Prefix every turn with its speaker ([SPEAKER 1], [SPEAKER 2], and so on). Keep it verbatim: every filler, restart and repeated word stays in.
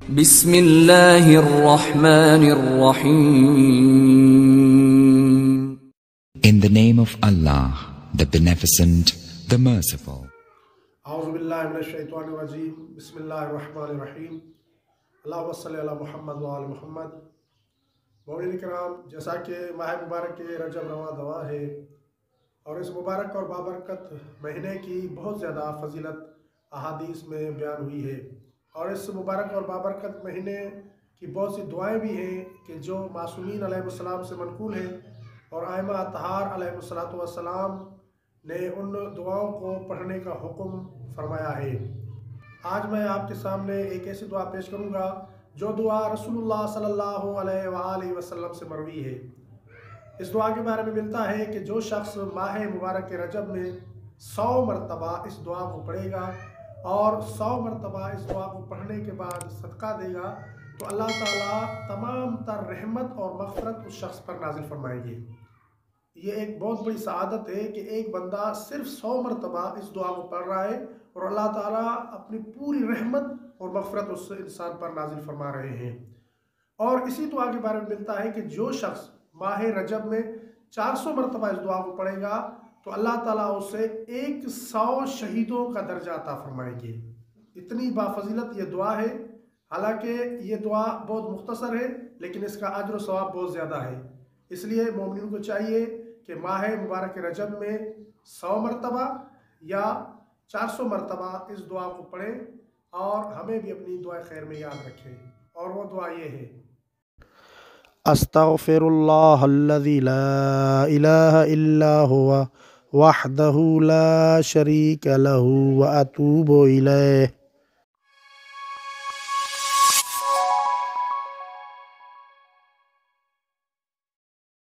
[SPEAKER 1] بسم اللہ الرحمن الرحیم.
[SPEAKER 2] In the name of Allah, the Beneficent, the Merciful.
[SPEAKER 3] اعوذ باللہ من الشیطان الرجیم. بسم اللہ الرحمن الرحیم. اللہم صلی علی محمد و آل محمد. مومنین کرام، جیسا کہ ماہ مبارک رجب رواں دواں ہے اور اس مبارک اور بابرکت مہینے کی بہت زیادہ فضیلت احادیث میں بیان ہوئی ہے، اور اس مبارک اور بابرکت مہینے کی بہت سی دعائیں بھی ہیں کہ جو معصومین علیہ السلام سے منقول ہیں، اور ائمہ اطہار علیہ السلام نے ان دعاؤں کو پڑھنے کا حکم فرمایا ہے. آج میں آپ کے سامنے ایک ایسی دعا پیش کروں گا جو دعا رسول اللہ صلی اللہ علیہ وآلہ وسلم سے مروی ہے. اس دعا کے بارے میں ملتا ہے کہ جو شخص ماہ مبارک رجب میں سو مرتبہ اس دعا کو پڑھے گا اور سو مرتبہ اس دعا کو پڑھنے کے بعد صدقہ دے گا تو اللہ تعالیٰ تمام تر رحمت اور مغفرت اس شخص پر نازل فرمائیں گے. یہ ایک بہت بڑی سعادت ہے کہ ایک بندہ صرف سو مرتبہ اس دعا کو پڑھ رہا ہے اور اللہ تعالیٰ اپنی پوری رحمت اور مغفرت اس انسان پر نازل فرما رہے ہیں. اور اسی دعا کے بارے میں ملتا ہے کہ جو شخص ماہ رجب میں چار سو مرتبہ اس دعا کو پڑھے گا تو اللہ تعالیٰ اسے ایک سو شہیدوں کا درجہ عطا فرمائیں گے. اتنی بافضیلت یہ دعا ہے. حالانکہ یہ دعا بہت مختصر ہے لیکن اس کا اجر و ثواب بہت زیادہ ہے. اس لیے مومنین کو چاہیے کہ ماہ مبارک رجب میں سو مرتبہ یا چار سو مرتبہ اس دعا کو پڑھیں اور ہمیں بھی اپنی دعا خیر میں یاد رکھیں. اور وہ دعا یہ ہے: استغفر اللہ الذی لا الہ الا ہوا وحدہ لا شریک لہ واتوب الیہ.